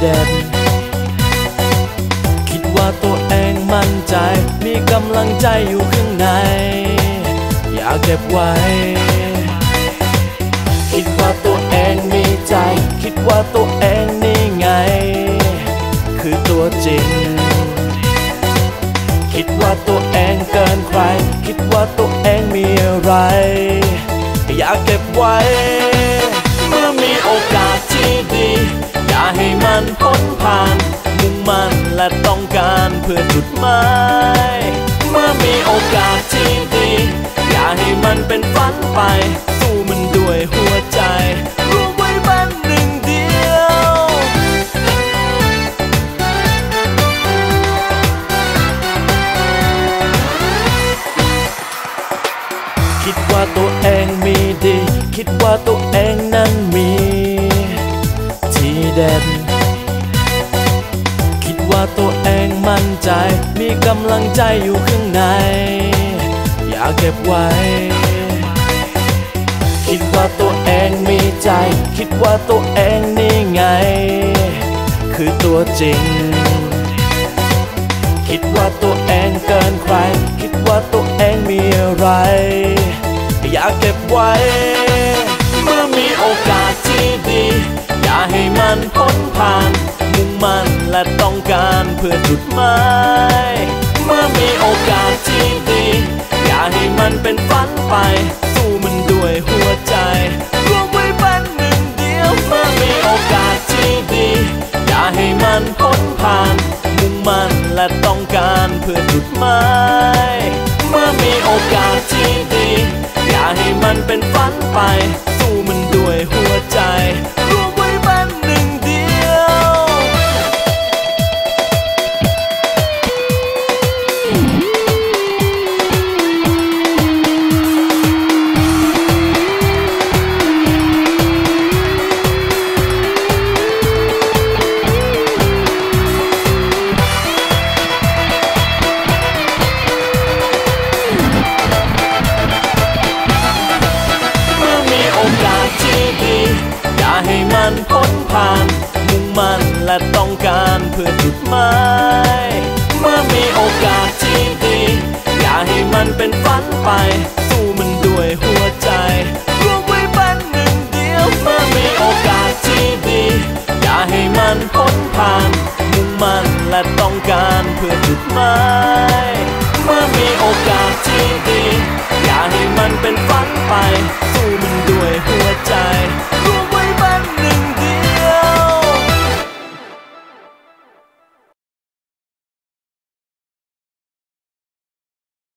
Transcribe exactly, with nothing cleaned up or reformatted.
เด่นคิดว่าตัวเองมั่นใจมีกำลังใจอยู่ข้างในอยากเก็บไว้คิดว่าตัวเองมีใจคิดว่าตัวเองนี่ไงคือตัวจริงคิดว่าตัวเองเกินใครคิดว่าตัวเองมีอะไรอยากเก็บไว้เมื่อมีโอกาสที่ดีอย่าให้มันพ้นผ่านมุ่งมั่นและต้องการเพื่อจุดหมายเมื่อมีโอกาสที่ดีอย่าให้มันเป็นฝันไปสู้มันด้วยหัวใจรวมไว้เป็นหนึ่งเดียวคิดว่าตัวเองมีดีคิดว่าตัวเองนั้นมีทีเด็ดคิดว่าตัวเองมั่นใจมีกำลังใจอยู่ข้างในอยากเก็บไว้คิดว่าตัวเองมีใจคิดว่าตัวเองนี่ไงคือตัวจริงคิดว่าตัวเองเกินใครคิดว่าตัวเองมีอะไรอยากเก็บไว้เมื่อมีโอกาสที่ดีอย่าให้มันพ้นผ่านมุ่งมั่นและต้องการเพื่อจุดหมายเมื่อมีโอกาสที่ดีอย่าให้มันเป็นฝันไปสู้มันด้วยหัวใจรวมไว้เป็นหนึ่งเดียวเมื่อมีโอกาสที่ดีอย่าให้มันพ้นผ่านมุ่งมั่นและต้องการเพื่อจุดหมายเมื่อมีโอกาสที่ดีอย่าให้มันเป็นฝันไปสู้มันด้วยหัวใจรวมไว้เป็นหนึ่งเดียวให้มันพ้นผ่านมุ่งมั่นและต้องการเพื่อจุดหมายเมื่อมีโอกาสที่ดีอย่าให้มันเป็นฝันไปสู้มันด้วยหัวใจรวมไว้เป็นหนึ่งเดียวเมื่อมีโอกาสที่ดีอย่าให้มันพ้นผ่านมุ่งมั่นและต้องการเพื่อจุดหมายเมื่อมีโอกาสที่ดีอย่าให้มันเป็นฝันไปสู้มันด้วยหัวใจ